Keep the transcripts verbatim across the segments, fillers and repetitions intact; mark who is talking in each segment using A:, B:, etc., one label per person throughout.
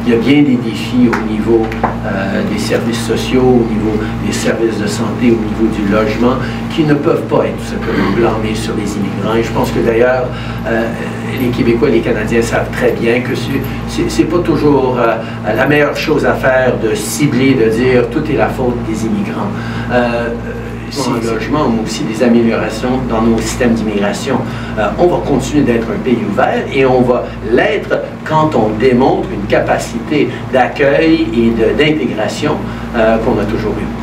A: il y a bien des défis au niveau euh, des services sociaux, au niveau des services de santé, au niveau du logement, qui ne peuvent pas être tout simplement blâmés sur les immigrants. Et je pense que d'ailleurs, euh, les Québécois et les Canadiens savent très bien que c'est pas toujours euh, la meilleure chose à faire de cibler, de dire tout est la faute des immigrants. Euh, en logement, mais aussi des améliorations dans nos systèmes d'immigration. Euh, on va continuer d'être un pays ouvert et on va l'être quand on démontre une capacité d'accueil et d'intégration euh, qu'on a toujours eue.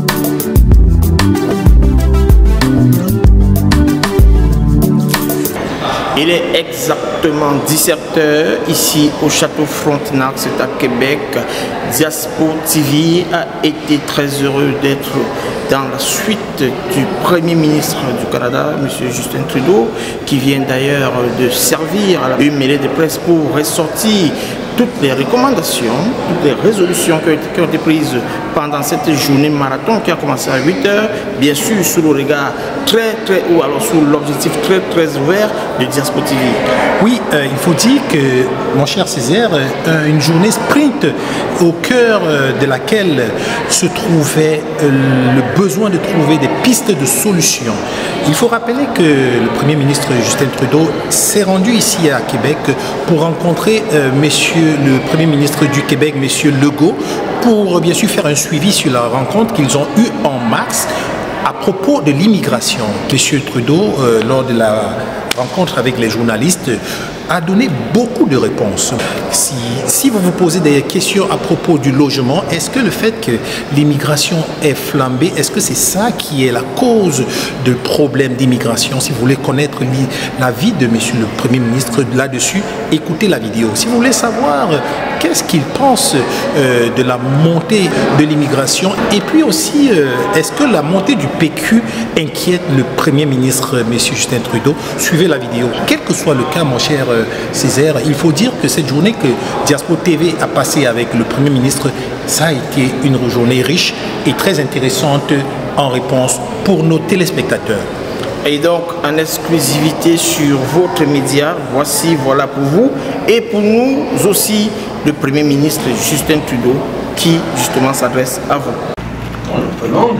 B: Il est exactement dix-sept heures ici au Château Frontenac, c'est à Québec. Diaspora T V a été très heureux d'être dans la suite du Premier ministre du Canada, M. Justin Trudeau, qui vient d'ailleurs de servir à une mêlée de presse pour ressortir toutes les recommandations, toutes les résolutions qui ont été, qui ont été prises pendant cette journée marathon qui a commencé à huit heures, bien sûr sous le regard très très haut, alors sous l'objectif très très ouvert de Diaspora T V.
C: Oui, euh, il faut dire que, mon cher Césaire, euh, une journée sprint au cœur euh, de laquelle se trouvait euh, le besoin de trouver des pistes de solutions. Il faut rappeler que le Premier ministre Justin Trudeau s'est rendu ici à Québec pour rencontrer euh, messieurs le Premier ministre du Québec, M. Legault, pour bien sûr faire un suivi sur la rencontre qu'ils ont eue en mars à propos de l'immigration. M. Trudeau, euh, lors de la rencontre avec les journalistes, a donné beaucoup de réponses. Si, si vous vous posez des questions à propos du logement, est-ce que le fait que l'immigration est flambée, est-ce que c'est ça qui est la cause de problèmes d'immigration? Si vous voulez connaître l'avis de M. le Premier ministre là-dessus, écoutez la vidéo. Si vous voulez savoir qu'est-ce qu'il pense euh, de la montée de l'immigration, et puis aussi, euh, est-ce que la montée du P Q inquiète le Premier ministre, M. Justin Trudeau? Suivez la vidéo. Quel que soit le cas, mon cher Césaire, il faut dire que cette journée que Diaspora T V a passée avec le Premier ministre, ça a été une journée riche et très intéressante en réponse pour nos téléspectateurs.
B: Et donc, en exclusivité sur votre média, voici, voilà pour vous, et pour nous aussi, le Premier ministre Justin Trudeau, qui justement s'adresse à vous.
A: Bonjour tout le monde.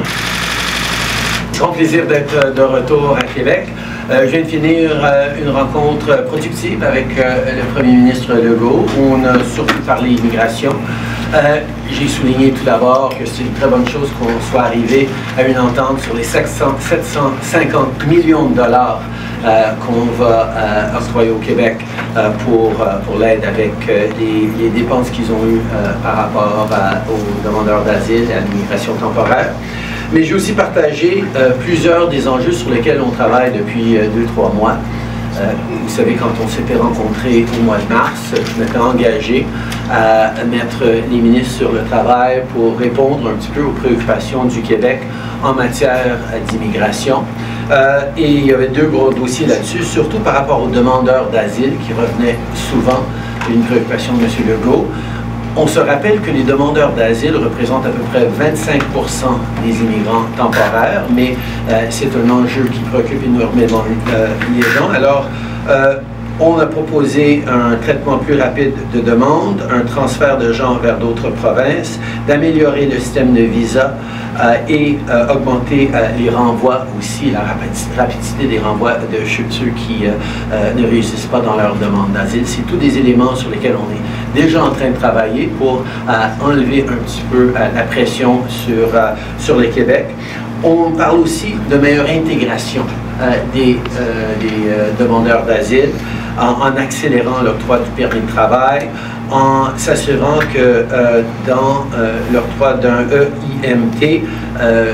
A: Grand plaisir d'être de retour à Québec. Euh, je viens de finir euh, une rencontre productive avec euh, le Premier ministre Legault, où on a surtout parlé immigration. Euh, J'ai souligné tout d'abord que c'est une très bonne chose qu'on soit arrivé à une entente sur les sept cent cinquante millions de dollars euh, qu'on va euh, octroyer au Québec euh, pour, euh, pour l'aide avec euh, les, les dépenses qu'ils ont eues euh, par rapport à, aux demandeurs d'asile et à l'immigration temporaire. Mais j'ai aussi partagé euh, plusieurs des enjeux sur lesquels on travaille depuis euh, deux, trois mois. Euh, vous savez, quand on s'était rencontrés au mois de mars, je m'étais engagé à mettre les ministres sur le travail pour répondre un petit peu aux préoccupations du Québec en matière d'immigration. Euh, et il y avait deux gros dossiers là-dessus, surtout par rapport aux demandeurs d'asile qui revenaient souvent, une préoccupation de M. Legault. On se rappelle que les demandeurs d'asile représentent à peu près vingt-cinq pour cent des immigrants temporaires, mais euh, c'est un enjeu qui préoccupe énormément euh, les gens. Alors, euh, on a proposé un traitement plus rapide de demande, un transfert de gens vers d'autres provinces, d'améliorer le système de visa euh, et euh, augmenter euh, les renvois aussi, la rapidité des renvois de ceux qui euh, euh, ne réussissent pas dans leur demande d'asile. C'est tous des éléments sur lesquels on est déjà en train de travailler pour euh, enlever un petit peu euh, la pression sur, euh, sur le Québec. On parle aussi de meilleure intégration euh, des, euh, des euh, demandeurs d'asile en, en accélérant l'octroi du permis de travail, en s'assurant que euh, dans euh, l'octroi d'un E I M T, euh,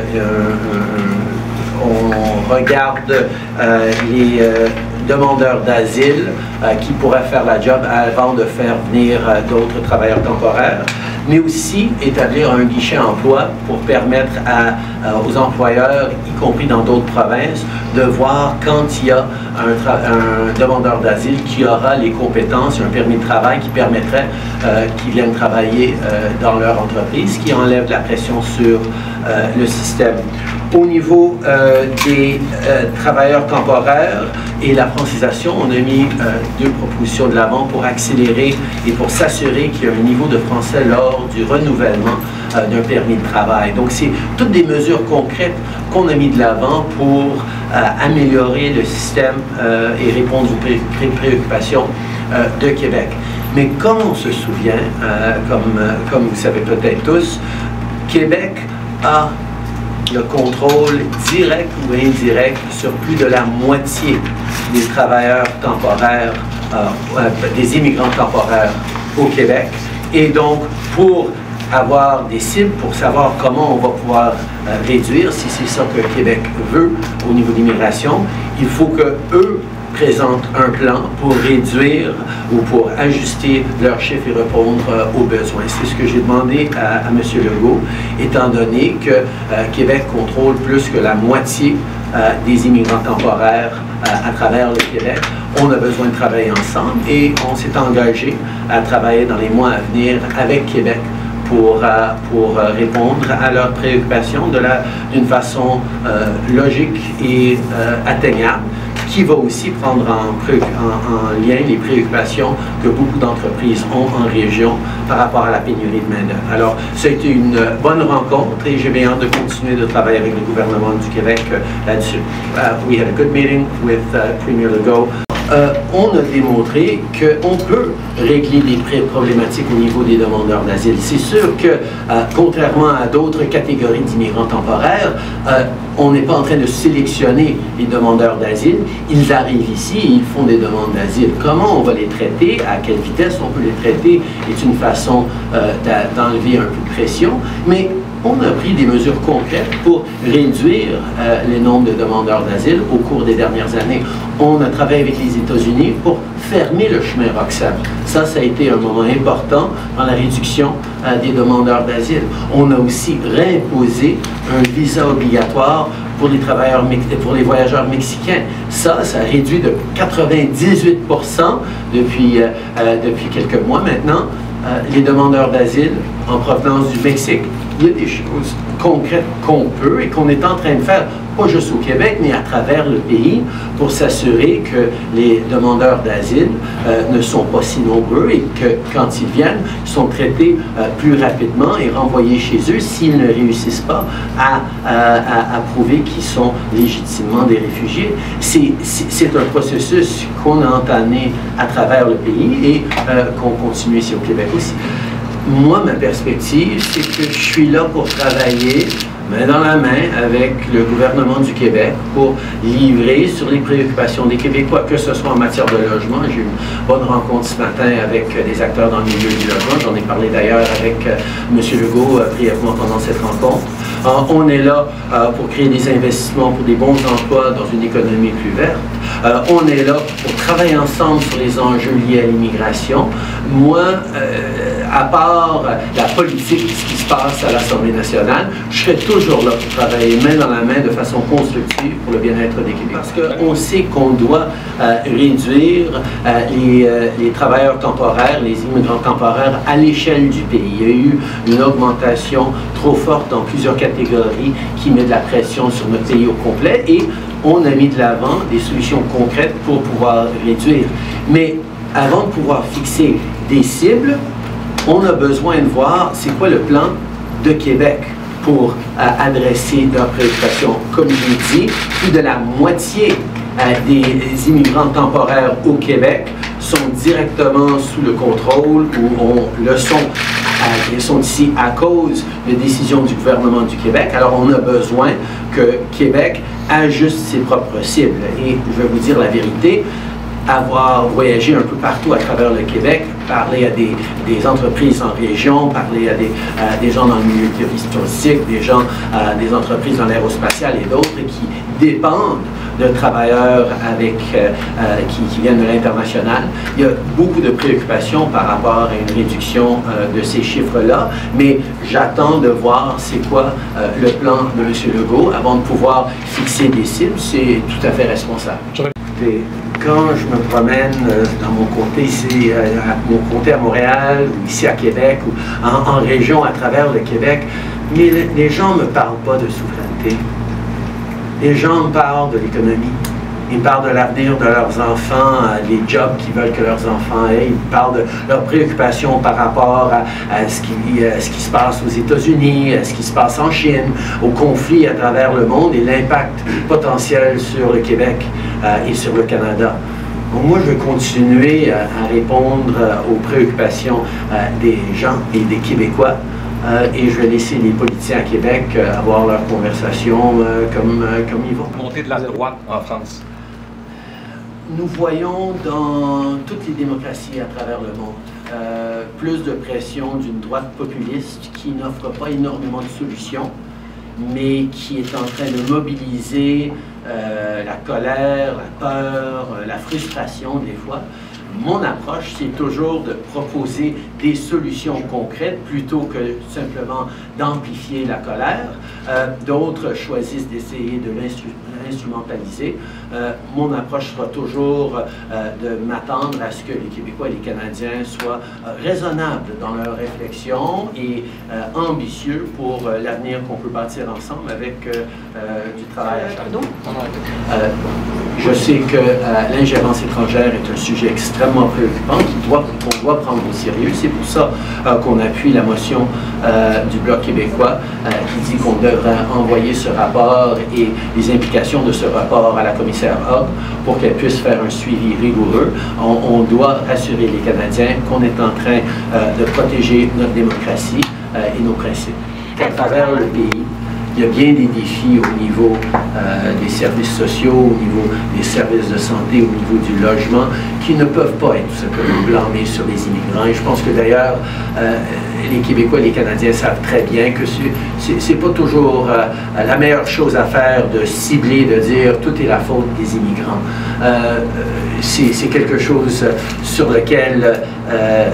A: euh, on regarde euh, les euh, demandeurs d'asile euh, qui pourraient faire la job avant de faire venir euh, d'autres travailleurs temporaires, mais aussi établir un guichet emploi pour permettre à, euh, aux employeurs, y compris dans d'autres provinces, de voir quand il y a un, un demandeur d'asile qui aura les compétences, un permis de travail qui permettrait euh, qu'ils viennent travailler euh, dans leur entreprise, qui enlève la pression sur euh, le système. Au niveau euh, des euh, travailleurs temporaires et la francisation, on a mis euh, deux propositions de l'avant pour accélérer et pour s'assurer qu'il y a un niveau de français lors du renouvellement euh, d'un permis de travail. Donc, c'est toutes des mesures concrètes qu'on a mis de l'avant pour euh, améliorer le système euh, et répondre aux pré pré préoccupations euh, de Québec. Mais comme on se souvient, euh, comme, euh, comme vous savez peut-être tous, Québec a le contrôle direct ou indirect sur plus de la moitié des travailleurs temporaires, euh, euh, des immigrants temporaires au Québec. Et donc, pour avoir des cibles, pour savoir comment on va pouvoir euh, réduire, si c'est ça que Québec veut au niveau d'immigration, il faut que eux présentent un plan pour réduire ou pour ajuster leurs chiffres et répondre euh, aux besoins. C'est ce que j'ai demandé à, à M. Legault, étant donné que euh, Québec contrôle plus que la moitié euh, des immigrants temporaires euh, à travers le Québec. On a besoin de travailler ensemble et on s'est engagé à travailler dans les mois à venir avec Québec pour, euh, pour euh, répondre à leurs préoccupations d'une façon euh, logique et euh, atteignable, qui va aussi prendre en, en, en lien les préoccupations que beaucoup d'entreprises ont en région par rapport à la pénurie de main-d'œuvre. Alors, ça a été une bonne rencontre et j'ai bien hâte de continuer de travailler avec le gouvernement du Québec euh, là-dessus. Uh, we had a good meeting with uh, Premier Legault. Euh, on a démontré qu'on peut régler des problématiques au niveau des demandeurs d'asile. C'est sûr que, euh, contrairement à d'autres catégories d'immigrants temporaires, euh, on n'est pas en train de sélectionner les demandeurs d'asile. Ils arrivent ici et ils font des demandes d'asile. Comment on va les traiter, à quelle vitesse on peut les traiter, est une façon euh, d'enlever un peu de pression. Mais on a pris des mesures concrètes pour réduire euh, le nombre de demandeurs d'asile au cours des dernières années. On a travaillé avec les États-Unis pour fermer le chemin Roxham. Ça, ça a été un moment important dans la réduction euh, des demandeurs d'asile. On a aussi réimposé un visa obligatoire pour les travailleurs, pour les voyageurs mexicains. Ça, ça a réduit de quatre-vingt-dix-huit pour cent depuis, euh, euh, depuis quelques mois maintenant euh, les demandeurs d'asile en provenance du Mexique. Il y a des choses concrètes qu'on peut et qu'on est en train de faire, pas juste au Québec, mais à travers le pays, pour s'assurer que les demandeurs d'asile euh, ne sont pas si nombreux et que quand ils viennent, ils sont traités euh, plus rapidement et renvoyés chez eux s'ils ne réussissent pas à, à, à, à prouver qu'ils sont légitimement des réfugiés. C'est un processus qu'on a entamé à travers le pays et euh, qu'on continue ici au Québec aussi. Moi, ma perspective, c'est que je suis là pour travailler main dans la main avec le gouvernement du Québec pour livrer sur les préoccupations des Québécois, que ce soit en matière de logement. J'ai eu une bonne rencontre ce matin avec des acteurs dans le milieu du logement. J'en ai parlé d'ailleurs avec euh, M. Legault euh, brièvement pendant cette rencontre. Euh, on est là euh, pour créer des investissements pour des bons emplois dans une économie plus verte. Euh, on est là pour travailler ensemble sur les enjeux liés à l'immigration. Moi, euh, à part la politique, ce qui se passe à l'Assemblée nationale, je serai toujours là pour travailler main dans la main de façon constructive pour le bien-être des Québécois. Parce qu'on sait qu'on doit euh, réduire euh, les, euh, les travailleurs temporaires, les immigrants temporaires à l'échelle du pays. Il y a eu une augmentation trop forte dans plusieurs catégories qui met de la pression sur notre pays au complet et on a mis de l'avant des solutions concrètes pour pouvoir réduire. Mais avant de pouvoir fixer des cibles, on a besoin de voir c'est quoi le plan de Québec pour euh, adresser leurs préoccupations. Comme je l'ai dit, plus de la moitié euh, des immigrants temporaires au Québec sont directement sous le contrôle ou on le sont. Euh, ils sont ici à cause de décisions du gouvernement du Québec. Alors, on a besoin que Québec ajuste ses propres cibles. Et je vais vous dire la vérité, avoir voyagé un peu partout à travers le Québec, parler à des, des entreprises en région, parler à des, à des gens dans le milieu touristique, des gens, à des entreprises dans l'aérospatiale et d'autres qui dépendent de travailleurs avec, euh, euh, qui, qui viennent de l'international. Il y a beaucoup de préoccupations par rapport à une réduction euh, de ces chiffres-là, mais j'attends de voir c'est quoi euh, le plan de M. Legault avant de pouvoir fixer des cibles. C'est tout à fait responsable. Et quand je me promène euh, dans mon comté ici, euh, à mon comté à Montréal, ou ici à Québec, ou en, en région à travers le Québec, mais le, les gens ne me parlent pas de souveraineté. Les gens me parlent de l'économie. Ils me parlent de l'avenir de leurs enfants, les jobs qu'ils veulent que leurs enfants aient. Ils me parlent de leurs préoccupations par rapport à, à, ce, qui, à ce qui se passe aux États-Unis, à ce qui se passe en Chine, aux conflits à travers le monde et l'impact potentiel sur le Québec euh, et sur le Canada. Donc moi, je vais continuer à, à répondre aux préoccupations euh, des gens et des Québécois. Euh, et je vais laisser les politiciens à Québec euh, avoir leur conversation euh, comme, euh, comme ils vont.
D: Montée de la droite en France.
A: Nous voyons dans toutes les démocraties à travers le monde euh, plus de pression d'une droite populiste qui n'offre pas énormément de solutions, mais qui est en train de mobiliser euh, la colère, la peur, euh, la frustration des fois. Mon approche, c'est toujours de proposer des solutions concrètes plutôt que simplement d'amplifier la colère. Euh, D'autres choisissent d'essayer de l'instrumentaliser. Euh, mon approche sera toujours euh, de m'attendre à ce que les Québécois et les Canadiens soient euh, raisonnables dans leur réflexion et euh, ambitieux pour euh, l'avenir qu'on peut bâtir ensemble avec euh, euh, du travail à chaque jour. Euh, je sais que euh, l'ingérence étrangère est un sujet extrêmement préoccupant qu'on doit, qu'on doit prendre au sérieux. C'est pour ça euh, qu'on appuie la motion euh, du Bloc québécois euh, qui dit qu'on devrait envoyer ce rapport et les implications de ce rapport à la commissaire Hogg pour qu'elle puisse faire un suivi rigoureux. On, on doit rassurer les Canadiens qu'on est en train euh, de protéger notre démocratie euh, et nos principes. À travers le pays, il y a bien des défis au niveau euh, des services sociaux, au niveau des services de santé, au niveau du logement, qui ne peuvent pas être tout simplement blâmés sur les immigrants. Et je pense que d'ailleurs, euh, les Québécois et les Canadiens savent très bien que c'est pas toujours euh, la meilleure chose à faire de cibler, de dire tout est la faute des immigrants. Euh, c'est quelque chose sur lequel euh,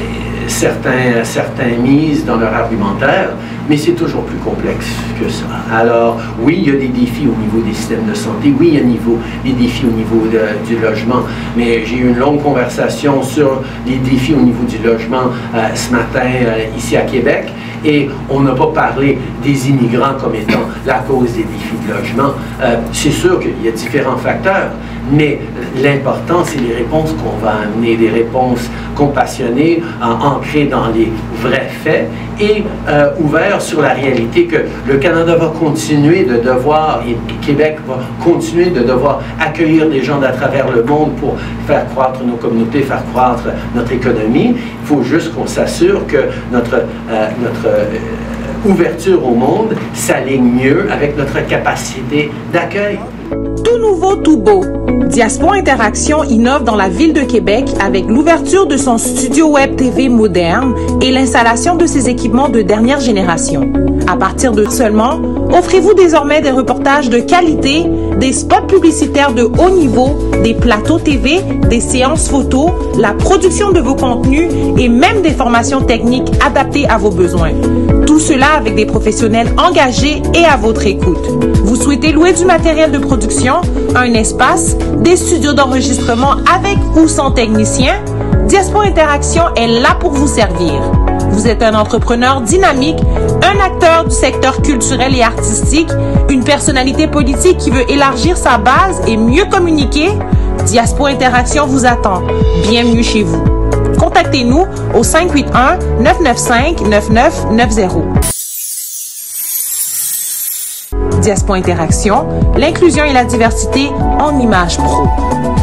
A: certains, certains misent dans leur argumentaire, mais c'est toujours plus complexe que ça. Alors, oui, il y a des défis au niveau des systèmes de santé, oui, il y a niveau, des défis au niveau de, du logement, mais j'ai eu une longue conversation sur les défis au niveau du logement euh, ce matin euh, ici à Québec, et on n'a pas parlé des immigrants comme étant la cause des défis de logement. Euh, c'est sûr qu'il y a différents facteurs, mais l'important, c'est les réponses qu'on va amener, des réponses compassionnées, ancrées dans les vrais faits et euh, ouvertes sur la réalité que le Canada va continuer de devoir, et Québec va continuer de devoir accueillir des gens d'à travers le monde pour faire croître nos communautés, faire croître notre économie. Il faut juste qu'on s'assure que notre, euh, notre euh, ouverture au monde s'aligne mieux avec notre capacité d'accueil.
E: Tout nouveau, tout beau. Diaspora Interaction innove dans la ville de Québec avec l'ouverture de son studio web T V moderne et l'installation de ses équipements de dernière génération. À partir de seulement, offrez-vous désormais des reportages de qualité, des spots publicitaires de haut niveau, des plateaux T V, des séances photos, la production de vos contenus et même des formations techniques adaptées à vos besoins. Tout cela avec des professionnels engagés et à votre écoute. Vous souhaitez louer du matériel de production, un espace, des studios d'enregistrement avec ou sans technicien? Diaspora Interaction est là pour vous servir. Vous êtes un entrepreneur dynamique, un acteur du secteur culturel et artistique, une personnalité politique qui veut élargir sa base et mieux communiquer? Diaspora Interaction vous attend. Bienvenue chez vous. Contactez-nous au cinq huit un, neuf neuf cinq, neuf neuf neuf zéro. Diaspora Interaction, l'inclusion et la diversité en images pro.